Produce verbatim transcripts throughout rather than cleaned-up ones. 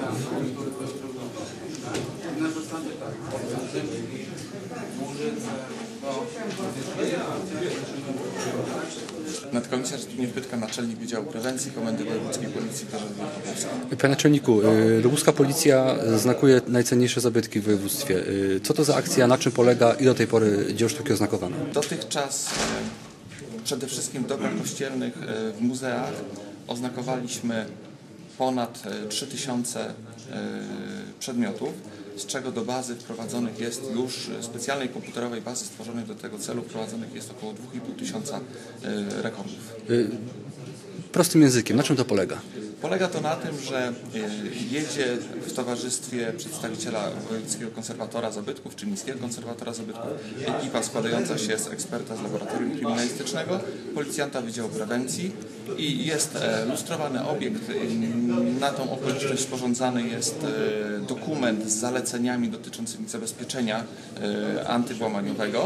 Nadkomisarz Zbigniew Pytka, naczelnik Wydziału Prewencji Komendy Wojewódzkiej Policji w Gorzowie. Panie naczelniku, lubuska policja znakuje najcenniejsze zabytki w województwie. Co to za akcja, na czym polega i do tej pory dzieł sztuki oznakowane? Dotychczas przede wszystkim w dobrach kościelnych w muzeach oznakowaliśmy ponad trzy tysiące przedmiotów, z czego do bazy wprowadzonych jest już specjalnej komputerowej bazy stworzonej do tego celu, wprowadzonych jest około dwa i pół tysiąca rekordów. Prostym językiem, na czym to polega? Polega to na tym, że jedzie w towarzystwie przedstawiciela Wojewódzkiego Konserwatora Zabytków czy Miejskiego Konserwatora Zabytków ekipa składająca się z eksperta z laboratorium kryminalistycznego, policjanta Wydziału Prewencji i jest lustrowany obiekt. Na tą okoliczność sporządzany jest dokument z zaleceniami dotyczącymi zabezpieczenia antywłamaniowego.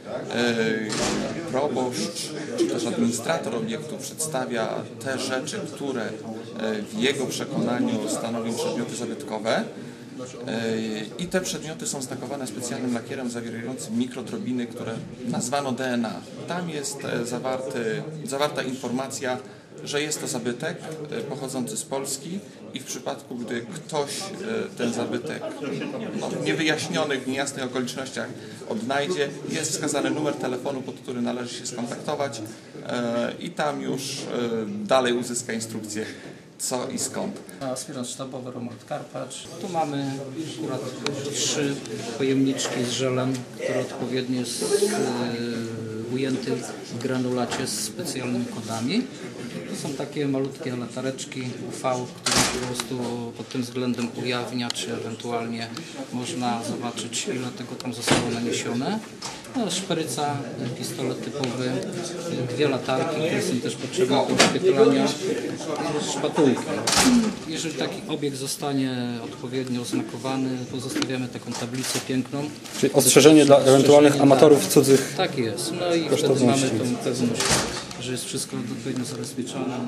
Proboszcz czy też administrator obiektu przedstawia te rzeczy, które w jego przekonaniu stanowią przedmioty zabytkowe i te przedmioty są znakowane specjalnym lakierem zawierającym mikrodrobiny, które nazwano D N A. Tam jest zawarty, zawarta informacja, że jest to zabytek pochodzący z Polski i w przypadku, gdy ktoś ten zabytek no, w niewyjaśnionych, niejasnych okolicznościach odnajdzie, jest wskazany numer telefonu, pod który należy się skontaktować i tam już dalej uzyska instrukcję, co i skąd. Aspirant sztabowy Romuald Karpacz. Tu mamy akurat trzy pojemniczki z żelem, które odpowiednio jest e, ujęty w granulacie z specjalnymi kodami. To są takie malutkie latareczki U V, które po prostu pod tym względem ujawnia, czy ewentualnie można zobaczyć, ile tego tam zostało naniesione. No, szpryca, pistolet typowy, dwie latarki, które są też potrzebne do wyświetlania, szpatułki. Jeżeli taki obiekt zostanie odpowiednio oznakowany, pozostawiamy taką tablicę piękną. Czyli ostrzeżenie dla ewentualnych dla... amatorów cudzych. Tak jest. No i wtedy mamy tą pewność, że jest wszystko odpowiednio zabezpieczone.